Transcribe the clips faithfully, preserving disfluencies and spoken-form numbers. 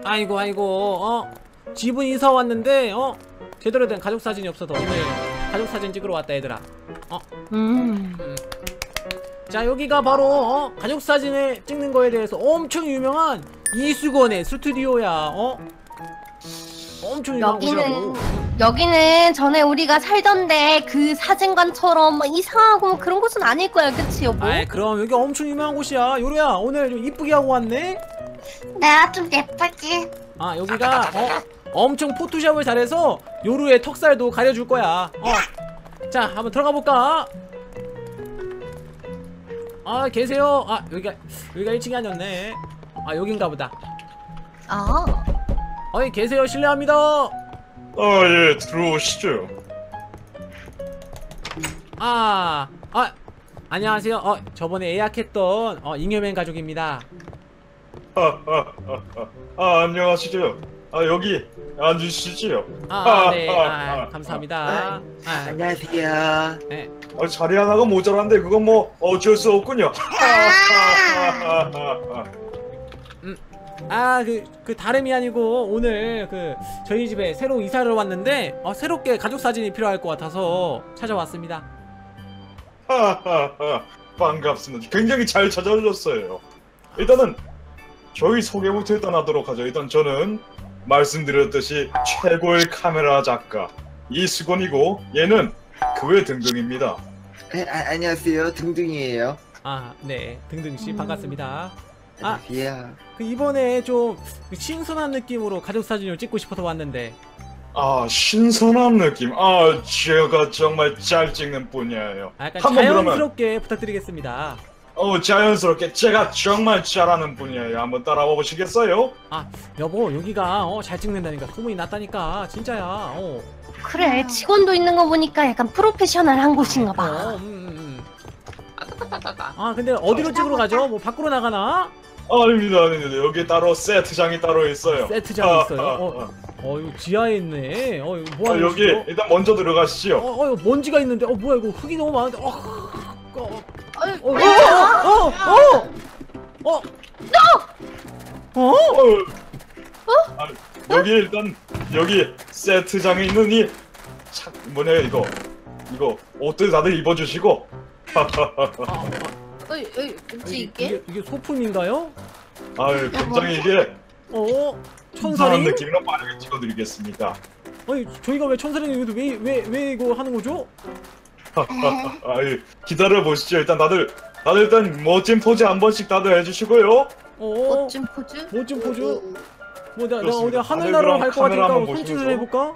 아이고 아이고 어 집은 이사 왔는데 어 제대로 된 가족 사진이 없어서 오늘 가족 사진 찍으러 왔다 얘들아. 어. 음. 음. 자 여기가 바로 어 가족 사진을 찍는 거에 대해서 엄청 유명한 이수건의 스튜디오야. 어. 엄청 유명한 곳이라고. 여기는 여기는 전에 우리가 살던데 그 사진관처럼 막 이상하고 뭐 그런 곳은 아닐 거야, 그치 여보? 아이 그럼 여기 엄청 유명한 곳이야. 요루야 오늘 좀 이쁘게 하고 왔네. 내가 좀 예쁘지? 아 여기가 어 엄청 포토샵을 잘해서 요루의 턱살도 가려줄 거야. 어. 자 한번 들어가 볼까? 아 계세요. 아 여기가 여기가 일 층이 아니었네. 아 여긴가 보다. 아. 어이 계세요. 실례합니다. 아, 예, 들어오시죠. 아, 아 안녕하세요. 어 저번에 예약했던 어 잉여맨 가족입니다. 아, 아, 아, 아, 아, 안녕하시죠. 아, 여기 앉으시지요. 아, 네, 아, 감사합니다. 아, 안녕하세요. 네. 아, 자리 하나가 모자란데 그건 뭐 어쩔 수 없군요. 아, 그, 그 다름이 아니고 오늘 그 저희 집에 새로 이사를 왔는데 어, 새롭게 가족 사진이 필요할 것 같아서 찾아왔습니다. 하하하, 반갑습니다. 굉장히 잘 찾아오셨어요. 일단은 저희 소개부터 일단 하도록 하죠. 일단 저는 말씀드렸듯이 최고의 카메라 작가 이수건이고 얘는 그 외 등등입니다. 네, 아, 안녕하세요. 등등이에요. 아, 네, 등등씨 반갑습니다. 아, 안녕하세요. 그 이번에 좀 신선한 느낌으로 가족 사진을 찍고 싶어서 왔는데. 아, 신선한 느낌. 아, 제가 정말 잘 찍는 분이에요. 아, 약간 한번 그러면 자연스럽게 부탁드리겠습니다. 어, 자연스럽게 제가 정말 잘하는 분이에요. 한번 따라와 보시겠어요? 아, 여보 여기가 어, 잘 찍는다니까 소문이 났다니까 진짜야. 어. 그래, 직원도 있는 거 보니까 약간 프로페셔널한 곳인가 어, 봐. 음, 음. 아 근데 어디로 찍으러 가죠? 뭐 밖으로 나가나? 아, 아닙니다, 아닙니다. 여기 따로 세트장이 따로 있어요. 세트장이 아, 있어요. 아, 어, 아. 어 이거 지하에 있네. 어 이거 뭐 아, 하는 여기 곳이죠? 일단 먼저 들어가시죠. 어, 어 이거 먼지가 있는데. 어 뭐야 이거 흙이 너무 많은데. 어, 어, 아유, 어, 어, 어, 어, 어, 어, 어, 어? 아, 여기 일단 여기 세트장에 있는 이 차, 뭐냐 이거 이거 옷들 다들 입어주시고. 아, 어이, 어이, 뭐지 이게, 이게? 이게 이게 소품인가요? 아유, 굉장히 이게 어, 천사한 천사링? 느낌으로 빠르게 찍어드리겠습니다. 아니 저희가 왜 천사링인데 왜왜 왜 이거 하는 거죠? 아유, 기다려 보시죠. 일단 다들 다들 일단 멋진 포즈 한 번씩 다들 해주시고요. 어, 멋진 포즈? 멋진 포즈. 뭐 내가, 내가 어디 그렇습니다. 하늘나라로 다들 갈 것 그럼 카메라 같으니까 한번 손짓을 보시면서. 해볼까?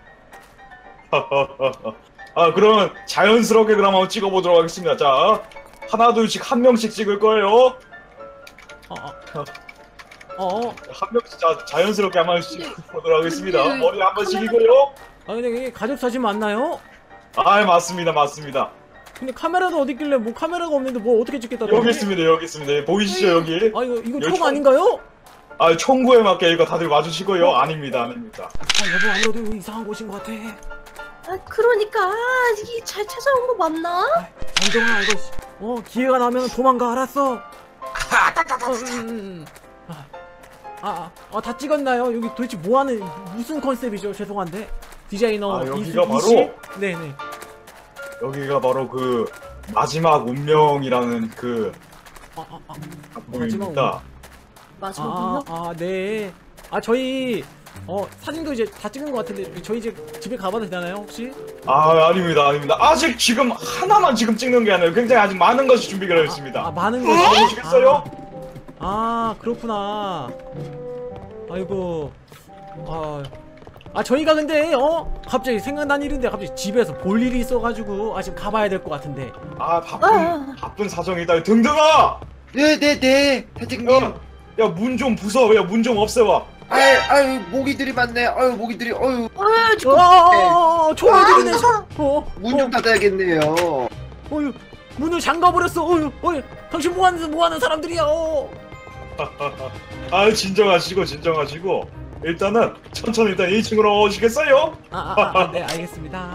아, 그러면 자연스럽게 그럼 한번 찍어보도록 하겠습니다. 자, 하나 둘씩 한 명씩 찍을 거예요. 어, 어, 어. 한 명씩 자, 자연스럽게 한 번씩 찍어보도록 하겠습니다. 근데 머리 한 번씩이고요. 아 근데 이게 가족 사진 맞나요? 아, 맞습니다, 맞습니다. 근데 카메라도 어디 있길래 뭐 카메라가 없는데 뭐 어떻게 찍겠다. 여기 있습니다, 여기 있습니다. 보이시죠, 여기? 아 이거 이거 여기 총 총- 아닌가요? 아, 총구에 맞게 이거 다들 와주시고요. 아닙니다, 아닙니다. 아 여보 아무래도 이거 이상한 곳인 것 같아. 아, 그러니까 아, 이게 잘 찾아온 거 맞나? 안정아 이거 씨, 어 기회가 나면 도망가 알았어. 어, 음, 음. 아, 아, 아, 다 찍었나요? 여기 도대체 뭐하는 무슨 컨셉이죠? 죄송한데 디자이너 아, 여기가 이수- 바로- 이씨? 네네. 여기가 바로 그 마지막 운명이라는 그 아, 아, 아, 작품입니다. 맞아. 아, 아, 네. 아 저희 어 사진도 이제 다 찍은 것 같은데 저희 이제 집에 가봐도 되나요 혹시? 아, 아닙니다, 아닙니다. 아직 지금 하나만 지금 찍는 게 아니라 굉장히 아직 많은 것이 준비가 되어 있습니다. 아, 아 많은 거 보시겠어요? 아, 아 그렇구나. 아이고. 아. 아 저희가 근데 어 갑자기 생각난 일인데 갑자기 집에서 볼 일이 있어가지고 아 지금 가봐야 될 것 같은데. 아, 바쁜 아. 바쁜 사정이다. 등등아! 네네네. 사장님. 야, 야, 문 좀 부숴. 야, 문 좀 없애와. 아유 아유 모기들이 많네. 아유 모기들이. 아유 아, 저, 어, 초이들이네. 어, 문 좀 닫아야겠네요. 어휴, 문을 잠가버렸어. 어휴, 어휴, 당신 뭐하는 뭐하는 사람들이야. 어. 아, 진정하시고 진정하시고. 일단은 천천히 일단 일 층으로 오시겠어요? 아, 아, 아, 네, 알겠습니다.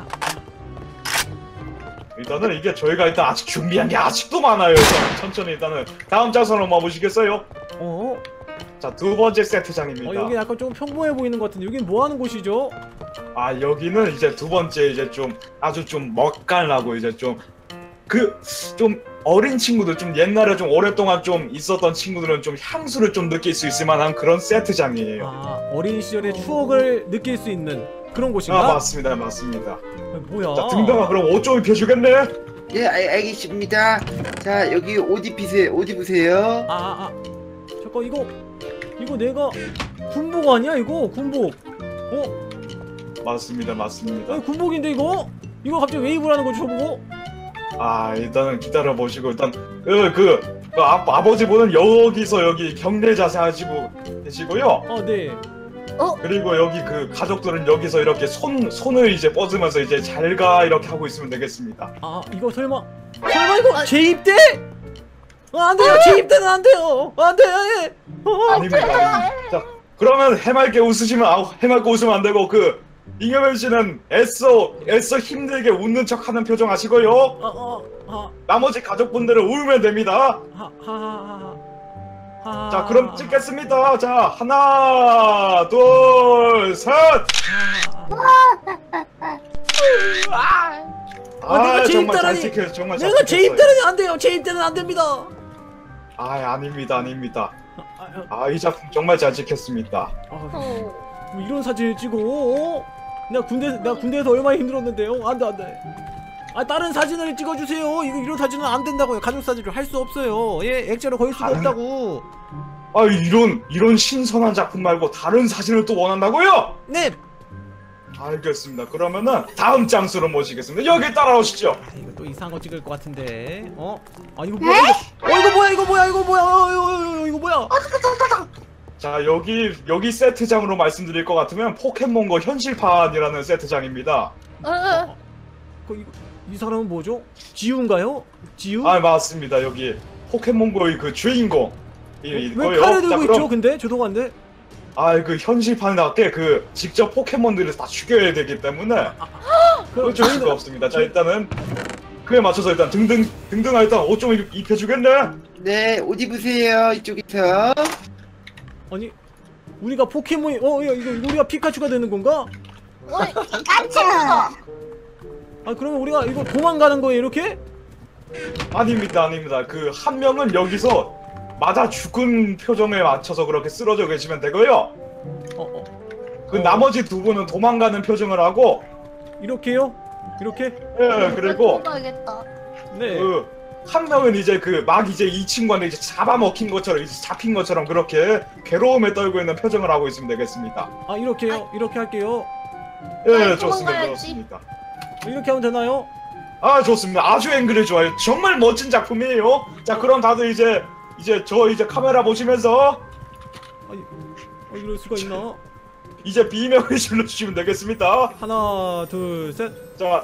일단은 이게 저희가 일단 아직 준비한 게 아직도 많아요. 일단 천천히 일단은 다음 장소로 한번 보시겠어요? 어, 자, 두 번째 어, 세트장입니다. 여기 약간 좀 평범해 보이는 것 같은데 여긴 뭐 하는 곳이죠? 아, 여기는 이제 두 번째 이제 좀 아주 좀 멋깔나고 이제 좀 그 좀 어린 친구들, 좀 옛날에 좀 오랫동안 좀 있었던 친구들은 좀 향수를 좀 느낄 수 있을 만한 그런 세트장이에요. 아, 어린 시절의 추억을 느낄 수 있는 그런 곳인가? 아, 맞습니다, 맞습니다. 아, 뭐야? 자, 등등아, 그럼 옷 좀 입혀주겠네? 예, 알, 알겠습니다. 자, 여기 옷 입으세요. 옷 입으세요. 아, 아, 아. 잠깐 이거 이거 내가 군복 아니야 이거 군복? 어? 맞습니다, 맞습니다. 아, 군복인데 이거? 이거 갑자기 왜 입으라는 거지 저보고? 아, 일단은 기다려 보시고 일단 그 그 그 아, 아버지 분은 여기서 여기 경례 자세 하시고 계시고요. 아, 네. 그리고 여기 그 가족들은 여기서 이렇게 손 손을 이제 뻗으면서 이제 잘가 이렇게 하고 있으면 되겠습니다. 아, 이거 설마 설마 이거 재입대? 아, 안 돼요. 재입대는 안 돼요. 안 돼. 어, 아닙니다. 아닙니다. 자, 그러면 해맑게 웃으시면 아, 해맑게 웃으면 안 되고 그 잉여맨 씨는 애써 애써 힘들게 웃는 척하는 표정 하시고요. 아, 아, 아, 나머지 가족분들은 울면 됩니다. 하, 하, 하, 하. 자, 그럼 찍겠습니다. 자, 하나, 둘, 셋. 아, 내가 아, 정말 잘 재입대라니. 찍혔어요. 정말 잘 내가 찍혔어요. 재입대는 안 돼요. 재입대는 안 됩니다. 아, 아닙니다, 아닙니다. 아, 아, 아, 이 작품 정말 잘 찍혔습니다. 아, 어. 뭐 이런 사진을 찍어? 어? 나 군대 나 군대에서 얼마나 힘들었는데요. 안돼 안돼. 아, 다른 사진을 찍어주세요. 이거 이런 사진은 안 된다고요. 가족 사진을 할 수 없어요. 예, 액자로 거일 수가 다른- 없다고. 아, 이런 이런 신선한 작품 말고 다른 사진을 또 원한다고요? 네. 알겠습니다. 그러면은 다음 장소로 모시겠습니다. 여기 따라오시죠. 아, 이거 또 이상한 거 찍을 것 같은데. 어? 아, 이거 뭐야? 이거? 어, 이거 뭐야? 이거 뭐야? 이거 뭐야? 어, 이거, 이거, 이거 뭐야? 자, 여기 여기 세트장으로 말씀드릴 것 같으면 포켓몬고 현실판이라는 세트장입니다. 어, 어. 그, 이거, 이 사람은 뭐죠? 지우인가요? 지우? 아, 맞습니다. 여기 포켓몬고의 그 주인공 이 왜 있고요. 칼을 들고 자, 있죠? 그럼 근데 죄송한데. 아, 그 현실판답게 그 직접 포켓몬들을 다 죽여야 되기 때문에 그럼 어쩔 수가 없습니다. 자, 일단은 그에 맞춰서 일단 등등 등등아 일단 옷 좀 입혀주겠네. 네, 옷 입으세요. 이쪽에서. 아니, 우리가 포켓몬이 어, 이거, 이거 우리가 피카츄가 되는 건가? 피카츄. 아, 그러면 우리가 이거 도망가는 거예요, 이렇게? 아닙니다, 아닙니다. 그 한 명은 여기서 맞아 죽은 표정에 맞춰서 그렇게 쓰러져 계시면 되고요. 어, 어. 그 어. 나머지 두 분은 도망가는 표정을 하고, 이렇게요? 이렇게? 예, 그리고 가야겠다. 네. 그 한 명은 이제 그 막 이제 이 친구한테 이제 잡아먹힌 것처럼 이제 잡힌 것처럼 그렇게 괴로움에 떨고 있는 표정을 하고 있으면 되겠습니다. 아, 이렇게요? 이렇게 할게요. 예, 아이, 좋습니다, 도망가야지. 좋습니다. 이렇게 하면 되나요? 아, 좋습니다. 아주 앵글이 좋아요. 정말 멋진 작품이에요. 자, 그럼 다들 이제 이제 저 이제 카메라 보시면서 아니, 어, 이럴 수가 있나? 이제 비명을 질러주시면 되겠습니다. 하나, 둘, 셋. 자,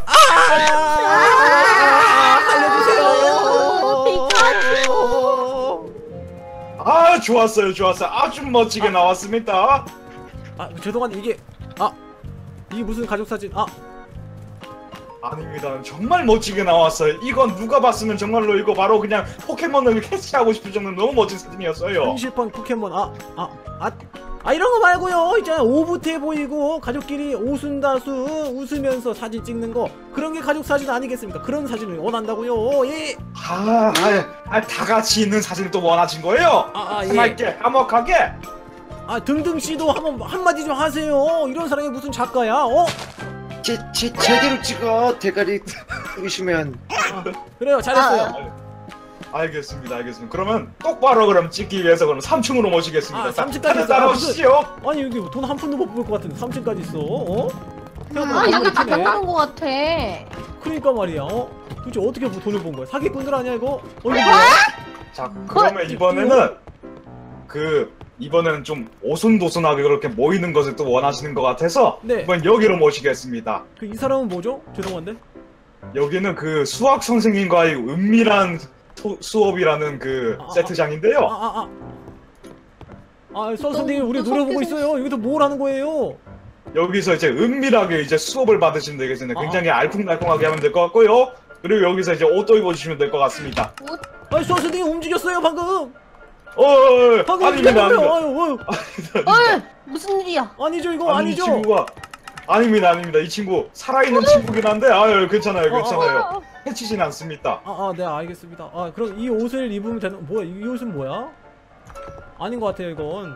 살려주세요! 피카츄! 아, 좋았어요, 좋았어요. 아주 멋지게 나왔습니다. 아, 죄송한데 이게 아, 이게 무슨 가족 사진? 아, 아닙니다. 정말 멋지게 나왔어요. 이건 누가 봤으면 정말로 이거 바로 그냥 포켓몬을 캐치하고 싶을 정도로 너무 멋진 사진이었어요. 현실판 포켓몬. 아, 아, 아, 아, 이런 거 말고요. 있잖아요. 오붓해 보이고 가족끼리 오순다수 웃으면서 사진 찍는 거, 그런 게 가족 사진 아니겠습니까? 그런 사진을 원한다고요. 예. 아, 아, 아, 다 같이 있는 사진을 또 원하신 거예요? 아, 아, 예. 해맑게, 까먹하게. 아, 등등 씨도 한번 한마디 좀 하세요. 이런 사람이 무슨 작가야? 어? 제, 제, 제대로 찍어. 대가리 보시면. 아, 그래요. 잘했어요. 아, 알겠습니다, 알겠습니다. 그러면 똑바로 그럼 찍기 위해서 그럼 삼 층으로 모시겠습니다. 아, 삼 층까지 다들 있어. 따라오시죠. 아니, 여기 돈 한 푼도 못 벌 것 같은데 삼 층까지 있어. 어? 아, 여기 다 나오는 것 같아. 그러니까 말이야. 어? 도대체 어떻게 뭐 돈을 번 거야? 사기꾼들 아니야 이거? 어, 이거 뭐야? 자, 그러면 이번에는 그 이번에는 좀 오순도순하게 그렇게 모이는 것을 또 원하시는 것 같아서 네. 이번 여기로 모시겠습니다. 그 이 사람은 뭐죠? 죄송한데. 여기는 그 수학 선생님과의 은밀한 토- 수업이라는 그 아, 아, 세트장인데요. 아, 아, 아. 아, 수학 선생님 우리 노래 보고 있어요. 여기서 뭘 하는 거예요? 여기서 이제 은밀하게 이제 수업을 받으시면 되겠습니다. 아. 굉장히 알콩달콩하게 하면 될 것 같고요. 그리고 여기서 이제 옷도 입어주시면 될 것 같습니다. 아, 수학 선생님 움직였어요 방금. 어, 어, 어, 방금 아닙니다, 아닙니다. 아유, 아유. 어이 무슨 일이야? 아니죠 이거 아니, 이 아니죠. 친구가 아닙니다, 아닙니다. 이 친구 살아있는 친구긴 한데, 아유, 괜찮아요, 괜찮아요. 어, 해치진 않습니다. 아, 아, 네, 알겠습니다. 아, 그럼 이 옷을 입으면 되는, 뭐야, 이 옷은 뭐야? 아닌 것 같아요, 이건.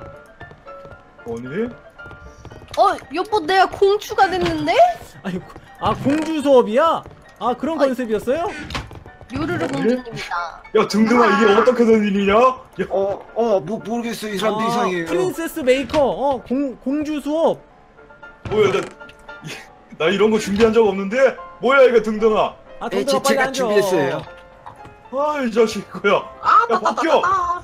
뭐니? 어 여보 내가 공주가 됐는데? 아니, 고- 아, 공주 수업이야? 아, 그런 어이. 컨셉이었어요? 요르르 공주입니다. 야, 등등아, 이게 어떻게 된 일이냐? 야, 어, 어, 뭐, 모르겠어요. 이 사람도 아, 이상해요. 프린세스 메이커, 어, 공, 공주 수업. 뭐야, 나, 나 이런 거 준비한 적 없는데? 뭐야, 이거 등등아. 아, 예, 동동아 제- 빨리 제가 앉아. 준비했어요. 아, 이 자식, 뭐야. 야, 바뀌어!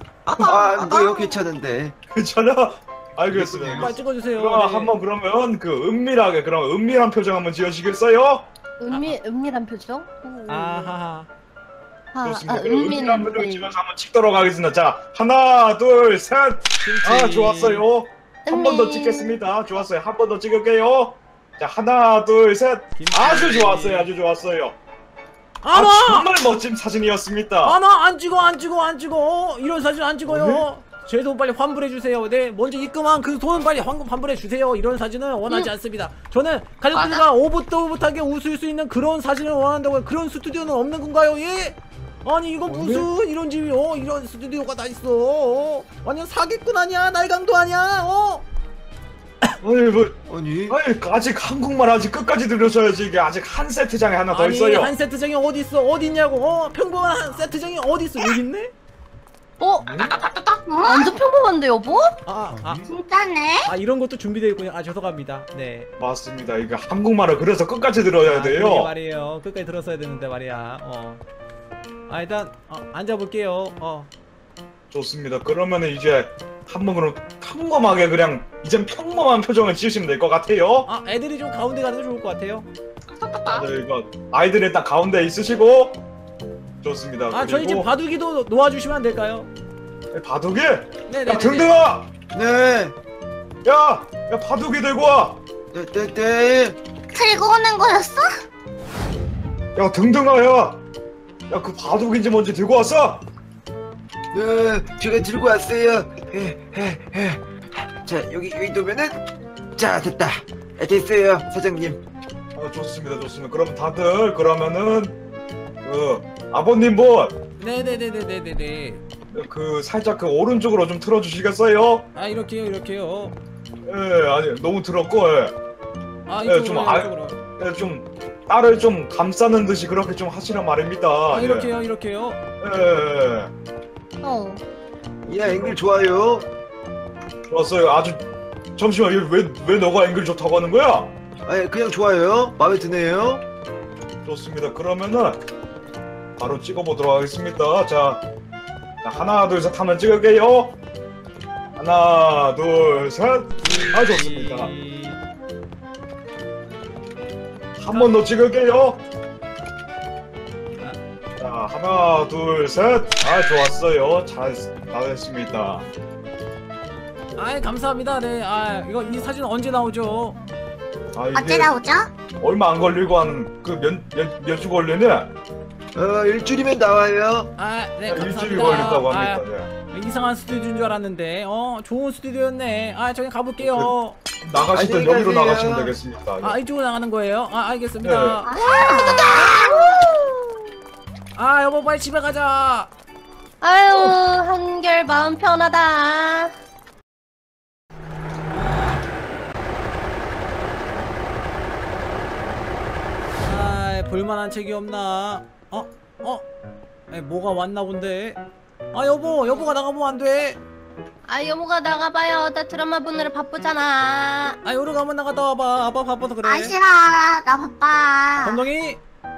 아, 안 돼요. 괜찮은데. 괜찮아? 알겠습니다. 빨리 찍어주세요. 그럼 네. 한번 그러면 그 은밀하게, 그럼 은밀한 표정 한번 지어주시겠어요? 은밀 은밀한 표정? 아하하. 아, 좋습니다. 아, 그럼 은밀한 표정 네. 지어서 한번 찍도록 하겠습니다. 자, 하나, 둘, 셋! 아, 좋았어요. 한 번 더 은밀. 찍겠습니다. 좋았어요. 한 번 더 찍을게요. 자, 하나, 둘, 셋. 김치. 아주 좋았어요. 아주 좋았어요. 아, 아마! 정말 멋진 사진이었습니다. 아마 안 찍어, 안 찍어, 안 찍어. 이런 사진 안 찍어요. 제 돈 빨리 환불해주세요. 네, 먼저 입금한 그 돈 빨리 환금 환불해주세요. 이런 사진은 원하지 응. 않습니다. 저는 가족들과 오붓도붓하게 웃을 수 있는 그런 사진을 원한다고요. 그런 스튜디오는 없는 건가요? 예? 아니 이거 무슨 이런 집이 어 이런 스튜디오가 다 있어. 어? 완전 사기꾼 아니야? 날강도 아니야? 어? 아니, 뭐, 아니, 아니, 아직 한국말 아직 끝까지 들으셔야지. 이게 아직 한 세트장에 하나 더 아니 있어요. 한 세트장이 어디 있어? 어디 있냐고? 어? 평범한 한 세트장이 어디 있어? 여기 있네? 어? 완전 평범한데 여보? 아, 아, 진짜네. 아 이런 것도 준비되어 있군요. 아 죄송합니다. 네. 맞습니다. 이게 한국말을 그래서 끝까지 들어야 아, 그러게 돼요. 말이에요. 끝까지 들었어야 되는데 말이야. 어. 아 일단 어, 앉아볼게요. 어. 좋습니다. 그러면 이제 한번 그럼 평범하게 그냥 이젠 평범한 표정을 지으시면 될 것 같아요. 아 애들이 좀 가운데 가는 게 좋을 것 같아요. 네, 이거 아이들 일단 가운데 있으시고 좋습니다. 아 저희 지금 그리고 바둑이도 놓아주시면 안 될까요? 바둑이? 네네. 야, 등등아! 네, 야! 야, 바둑이 들고 와! 네, 네, 네. 들고 오는 거였어? 야, 등등아, 야! 야, 그 바둑인지 뭔지 들고 왔어? 네, 제가 들고 왔어요. 에, 에, 에. 자, 여기 여기 놓으면은, 자, 됐다. 아, 됐어요, 사장님. 어, 좋습니다, 좋습니다. 그럼 다들 그러면은 그 아버님 분, 네네네네네네. 그 살짝 그 오른쪽으로 좀 틀어주시겠어요? 아 이렇게요 이렇게요. 예, 아니 너무 들었고, 예. 아 네, 이쪽으로 좀 알- 이쪽으로. 예, 좀 딸을 좀 감싸는 듯이 그렇게 좀 하시란 말입니다. 아 예. 이렇게요 이렇게요. 예, 예, 어. 야, 앵글 좋아요. 예. 좋았어요. 아주 잠시만, 왜왜 왜 너가 앵글 좋다고 하는 거야? 아, 그냥 좋아요. 마음에 드네요. 좋습니다. 그러면은 바로 찍어보도록 하겠습니다. 자, 자 하나 둘 셋 하면 찍을게요. 하나 둘 셋. 아 좋습니다. 한 번 더 찍을게요. 자 하나 둘 셋. 아 좋았어요. 잘 잘했습니다. 아 감사합니다. 네. 아 이거 이 사진 언제 나오죠? 아 어째 이게 나오죠? 얼마 안 걸리고 한 그몇몇주 걸리네. 어, 일주일이면 나와요. 아 네 감사합니다. 일주일 걸린다고 아, 합니다. 네. 이상한 스튜디오인 줄 알았는데 어 좋은 스튜디오였네. 아 저희 가볼게요. 나가시던 안녕히 여기로 가세요. 나가시면 되겠습니다. 아 이쪽으로 나가는 거예요? 아 알겠습니다. 네. 아 여보 빨리 집에 가자. 아유 한결 마음 편하다. 아 볼만한 책이 없나? 어? 어? 에 뭐가 왔나 본데? 아 여보 여보가 나가보면 안 돼? 아 여보가 나가봐요. 나 드라마 보느라 바쁘잖아. 아 요로 가면 나갔다 와봐. 아빠 바빠서 그래. 아 싫어. 나 바빠. 건동이?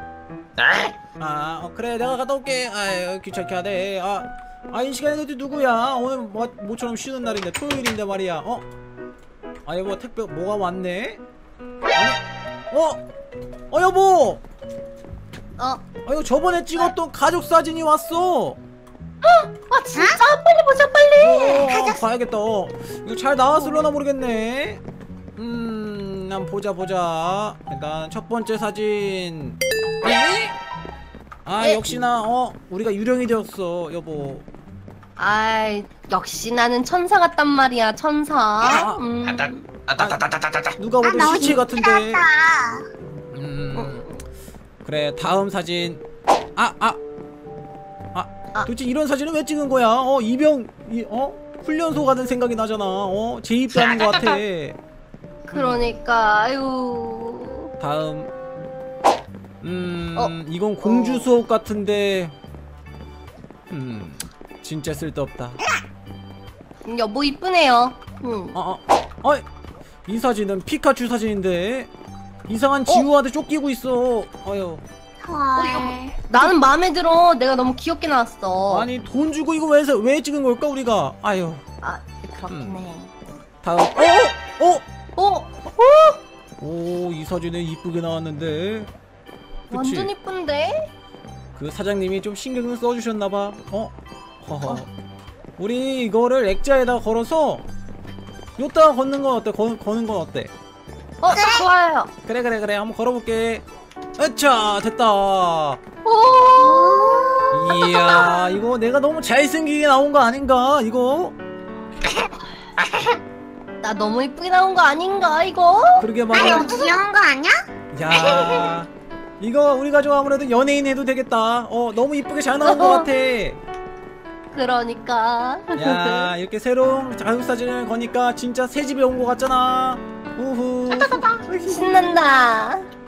아 어, 그래 내가 갔다 올게. 아유 귀찮게 하네. 아, 아 이 시간에 너도 누구야? 오늘 뭐, 모처럼 쉬는 날인데 토요일인데 말이야. 어? 아 여보 택배 뭐가 왔네? 아니 어? 어 여보! 어? 아 이거 저번에 찍었던 가족 사진이 왔어. 아 진짜? 빨리 보자 빨리. 어, 봐야겠다. 어, 이거 잘 나왔을려나 모르겠네. 음, 난 보자 보자. 일단 첫 번째 사진. 에? 아 네. 역시나 어 우리가 유령이 되었어 여보. 아이, 역시 나는 천사 같단 말이야, 천사. 아, 음. 아따따따따따따. 누가 봐도 너무 시체 같은데. 신기하다. 음. 그래, 다음 사진. 아, 아. 아, 아. 도대체 이런 사진은 왜 찍은 거야? 어, 이병, 이, 어? 훈련소 가는 생각이 나잖아. 어, 재입대하는 것 같아. 그러니까, 아유. 다음. 음, 어. 이건 공주 수업 같은데. 음, 진짜 쓸데없다. 음, 여보 이쁘네요. 음. 아, 아, 아, 이 사진은 피카츄 사진인데 이상한 지우한테 쫓기고 있어. 아유, 헐. 나는 마음에 들어. 내가 너무 귀엽게 나왔어. 아니 돈 주고 이거 왜, 왜 찍은 걸까 우리가? 아유, 아, 그렇긴 음. 해. 다음. 어, 어, 어, 오, 이 사진은 이쁘게 나왔는데. 그치? 완전 이쁜데? 그 사장님이 좀 신경을 써주셨나봐. 어, 허허. 우리 이거를 액자에다 걸어서 요따가 걷는 건 어때? 거, 거는 건 어때? 어, 좋아요. 그래 그래 그래 한번 걸어볼게. 아차 됐다. 오, 이야 이거 내가 너무 잘생기게 나온 거 아닌가 이거? 나 너무 이쁘게 나온 거 아닌가, 이거? 그러게 아, 말이야. 너무 귀여운 거 아니야? 야 이거 우리 가족 아무래도 연예인 해도 되겠다. 어 너무 이쁘게 잘 나온 것 같아. 그러니까. 야 이렇게 새로운 자유 사진을 거니까 진짜 새 집에 온 것 같잖아. 우후. 신난다.